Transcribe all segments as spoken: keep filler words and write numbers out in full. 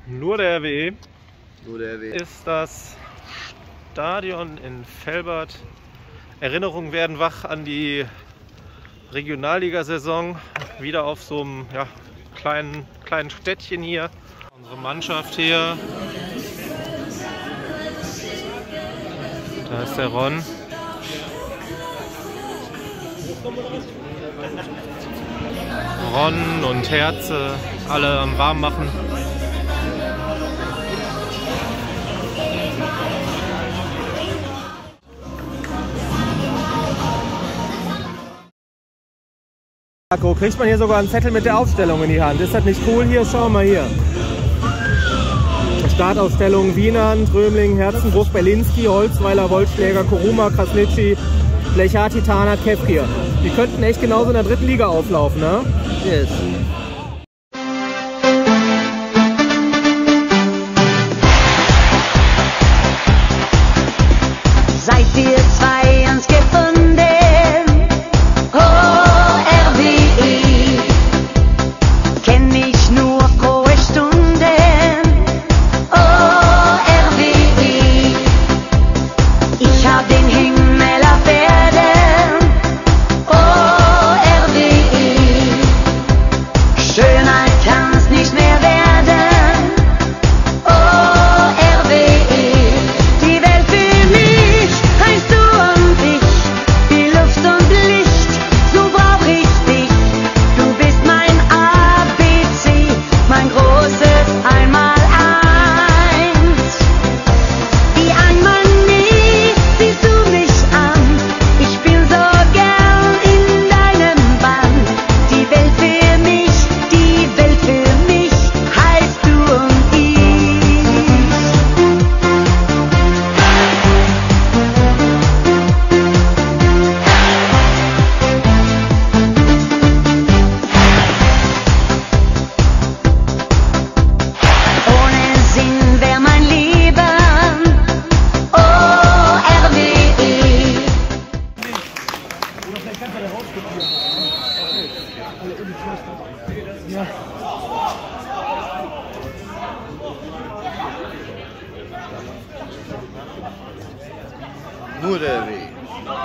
Nur der R W E. Nur der R W E. Ist das Stadion in Velbert. Erinnerungen werden wach an die Regionalligasaison. Wieder auf so einem ja, kleinen, kleinen Städtchen hier. Unsere Mannschaft hier. Da ist der Ron. Ron und Herze, alle am Warmmachen. Marco, kriegt man hier sogar einen Zettel mit der Aufstellung in die Hand? Ist das nicht cool hier? Schau mal hier. Startaufstellung: Wienand, Römling, Herzenbruch, Berlinski, Holzweiler, Wollschläger, Kuruma, Krasnitschi, Blechati, Tarnat, Kefkir. Die könnten echt genauso in der dritten Liga auflaufen, ne? Yes. Seid ihr zwei uns gefunden? Oh, R W E, kenn ich nur frohe Stunden. Oh, R W E, ich hab den Himmel auf Erden. Oh, R W E, schöner kann's nicht mehr werden. Oh, R W E, die Welt für mich heißt du und ich, die Luft und Licht, so brauch ich dich. Du bist mein A B C, mein großes Einmaleins. Wie einmal nie siehst du mich an, ich bin so gern in deinem Bann. Die Welt für mich, die Welt für mich heißt du und ich. Ohne Sinn wär mein Leben. Oh, R W E. Nur der R W E.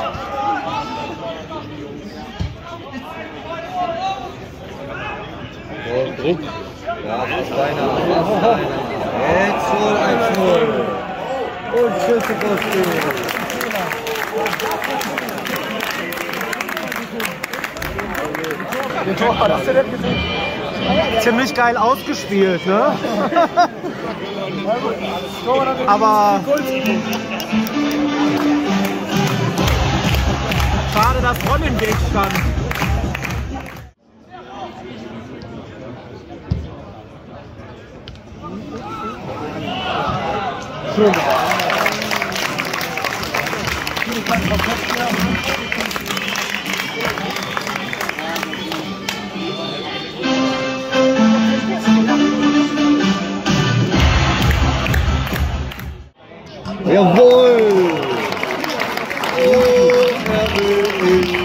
So, Druck. Ja, fast einer, fast einer. Jetzt null, eins null. Und Schüsse Posten. Den Tor, hast du das gesehen? Ziemlich geil ausgespielt, ne? Aber schade, dass Ron im Weg stand. Schön. Jawohl! Oh, R W E.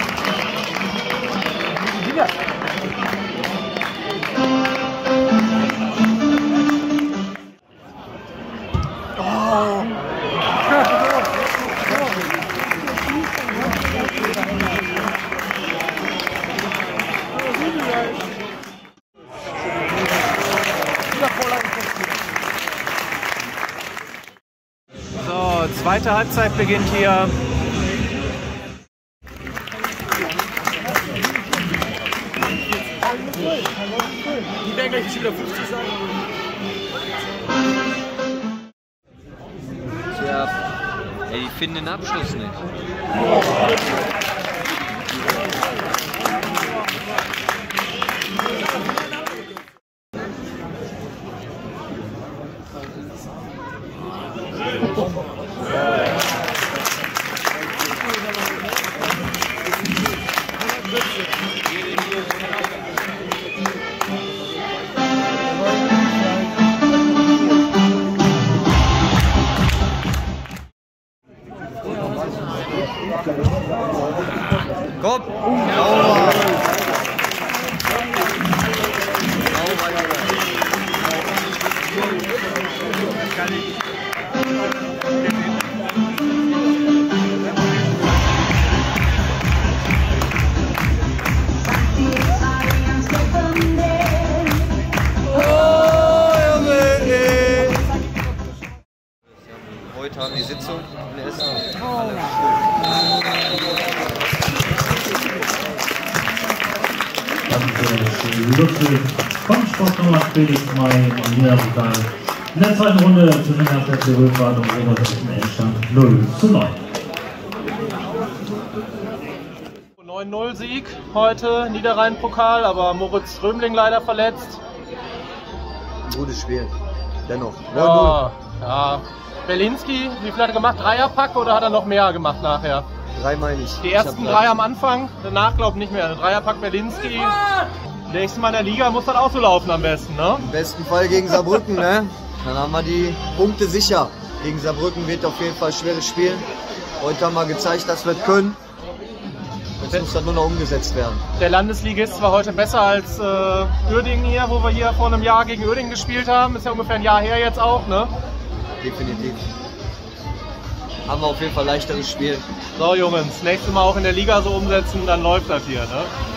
So, zweite Halbzeit beginnt hier. Die werden gleich wieder fünfzig sein. Tja, ey, die finden den Abschluss nicht. Komm! Sauber! Sauber, spätestens Mai im Liga-Pokal. In der zweiten Runde zu den F C Rödwald und Oberseiten Endstand null zu neun. neun null Sieg heute, Niederrhein-Pokal, aber Moritz Römling leider verletzt. Gutes Spiel, dennoch. Ja, ja. Berlinski, wie viel hat er gemacht? Dreierpack oder hat er noch mehr gemacht nachher? Drei meine ich. Die ersten drei am Anfang, danach glaube ich nicht mehr. Dreierpack Berlinski. Nächstes Mal in der Liga muss das auch so laufen am besten, ne? Im besten Fall gegen Saarbrücken, ne? Dann haben wir die Punkte sicher. Gegen Saarbrücken wird auf jeden Fall ein schweres Spiel. Heute haben wir gezeigt, dass wir es können. Jetzt muss das nur noch umgesetzt werden. Der Landesligist war heute besser als äh, Uerdingen hier, wo wir hier vor einem Jahr gegen Uerdingen gespielt haben. Ist ja ungefähr ein Jahr her jetzt auch, ne? Definitiv. Haben wir auf jeden Fall leichteres Spiel. So Jungs, nächstes Mal auch in der Liga so umsetzen, dann läuft das hier, ne?